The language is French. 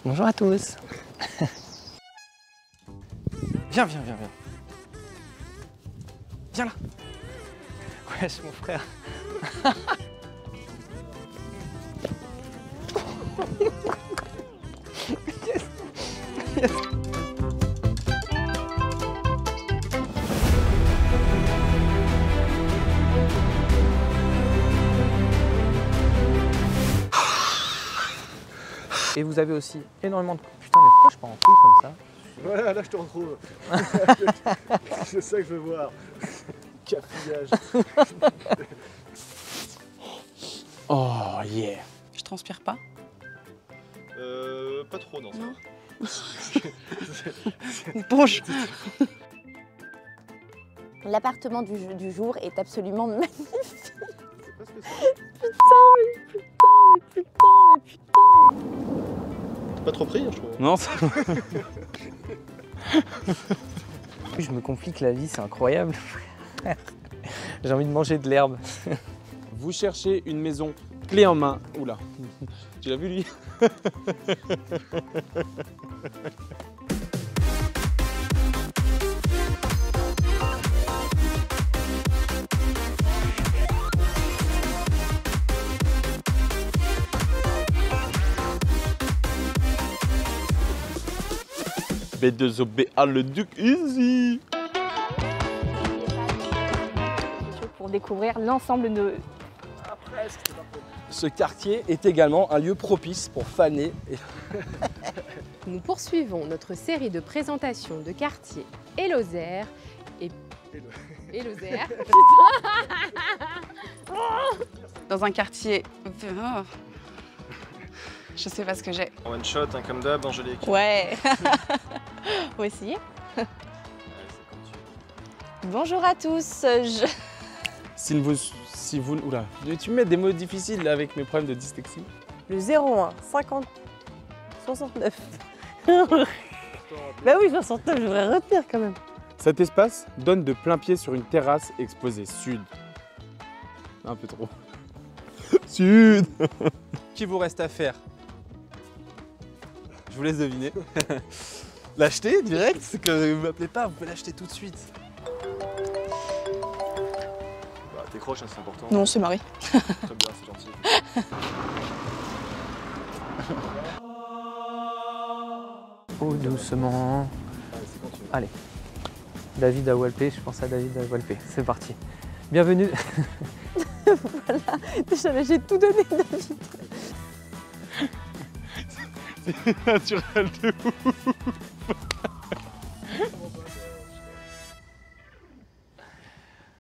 Bonjour à tous. Viens, viens, viens, viens. Viens là. Ouais, c'est mon frère. Yes. Yes. Et vous avez aussi énormément de... Putain, mais pourquoi je pars en couille comme ça? Voilà, là je te retrouve. C'est ça que je veux voir. Cafouillage. Oh yeah. Je transpire pas? Pas trop, non. Non. Bonjour. L'appartement du jour est absolument magnifique. C'est pas ce que c'est. Putain. T'es pas trop pris, hein, je trouve. Non, ça... Je me complique la vie, c'est incroyable. J'ai envie de manger de l'herbe. Vous cherchez une maison clé en main. Oula, tu l'as vu lui? B2OBA le Duc Easy. Pour découvrir l'ensemble de... Ce quartier est également un lieu propice pour faner. Nous poursuivons notre série de présentations de quartier et Lozère et Lozère. Dans un quartier... Oh. Je sais pas ce que j'ai. En one shot, hein, comme d'hab, Angélique. Ouais. Aussi. Allez, c'est comme tu veux. Bonjour à tous. Si vous... Oula, tu me mets des mots difficiles là, avec mes problèmes de dyslexie. Le 01 50 69. Bah oui, 69, je voudrais retenir quand même. Cet espace donne de plein pied sur une terrasse exposée sud. Un peu trop. Sud. Qu'il vous reste à faire? Je vous laisse deviner. L'acheter direct, c'est que vous m'appelez pas, vous pouvez l'acheter tout de suite. Bah, t'écroches, hein, c'est important. Non, c'est Marie. Très bien, c'est gentil. Oh, doucement. Allez, c'est quand tu veux. Allez. David à Walpé, je pense à David à Walpé. C'est parti. Bienvenue. Voilà, déjà là, j'ai tout donné, David. C'est naturel de ouf.